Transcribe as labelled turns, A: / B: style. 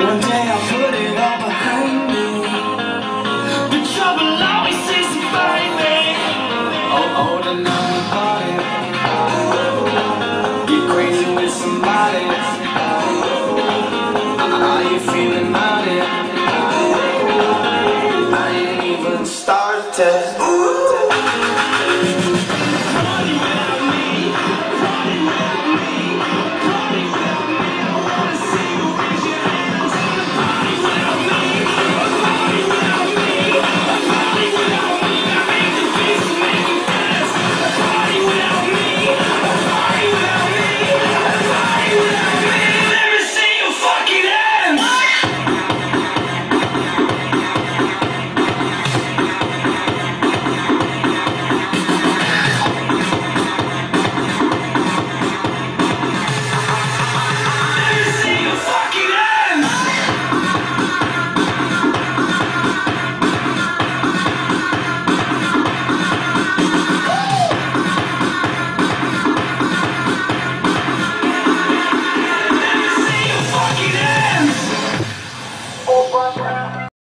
A: One day I put it all behind me. The trouble always seems to find me. Oh, the number body. You're crazy with somebody. Are you feeling mine?